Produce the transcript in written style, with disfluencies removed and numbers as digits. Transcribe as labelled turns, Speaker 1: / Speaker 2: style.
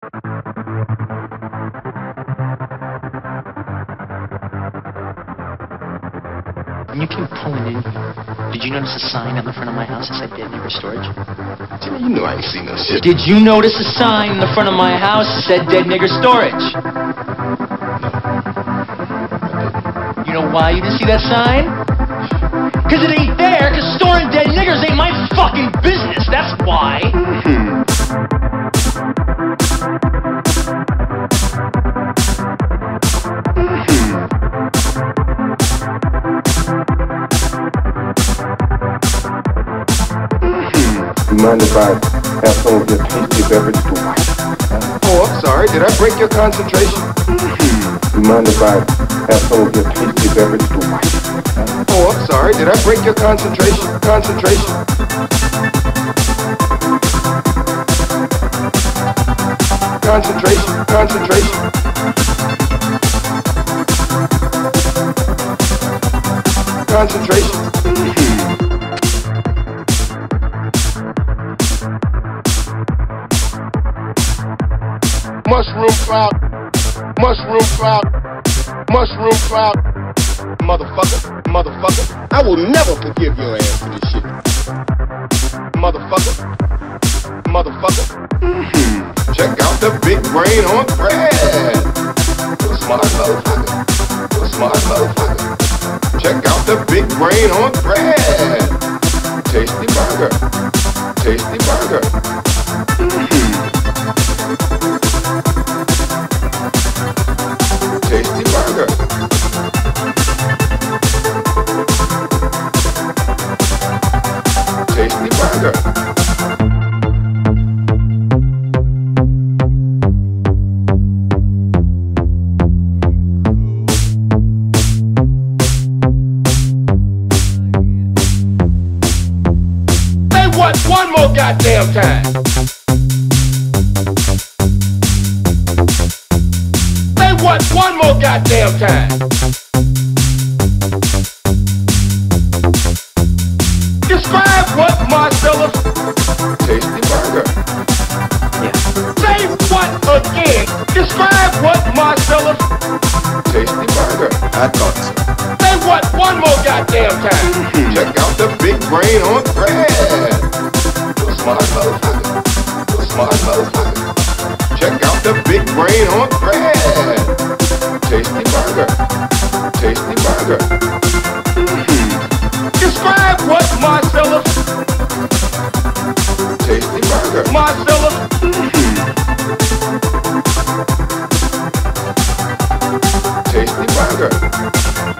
Speaker 1: When you came pulling in, did you notice a sign on the front of my house that said dead nigger storage?
Speaker 2: Jimmy, you know I ain't seen no shit.
Speaker 1: Did you notice a sign in the front of my house that said dead nigger storage? You know why you didn't see that sign? Because it ain't there, because storing dead niggers ain't my fucking business, that's why.
Speaker 3: You mind if I have some of your tasty beverage to watch?
Speaker 2: Oh, I'm sorry. Did I break your concentration?
Speaker 3: You mind if I have some of your tasty beverage to watch?
Speaker 2: Oh, I'm sorry. Did I break your concentration? Concentration. Concentration. Concentration. Concentration. Mushroom cloud, mushroom cloud, mushroom cloud. Motherfucker, motherfucker. I will never forgive your ass for this shit. Motherfucker, motherfucker. Check out the big brain on bread. You smart motherfucker, you smart motherfucker. Check out the big brain on bread. Tasty burger, tasty burger. Tasty burger. Tasty burger. Say what one more goddamn time. What one more goddamn time? Describe what Marcella's tasty burger.
Speaker 1: Yeah.
Speaker 2: Say what again? Describe what Marcella's tasty burger. I thought so. Say what one more goddamn time? Check out the big brain on bread. You smart motherfucker. You smart motherfucker. Check out the big brain on bread. Tasty burger. Tasty burger. Describe what Marcella's tasty burger. Marcella's tasty burger.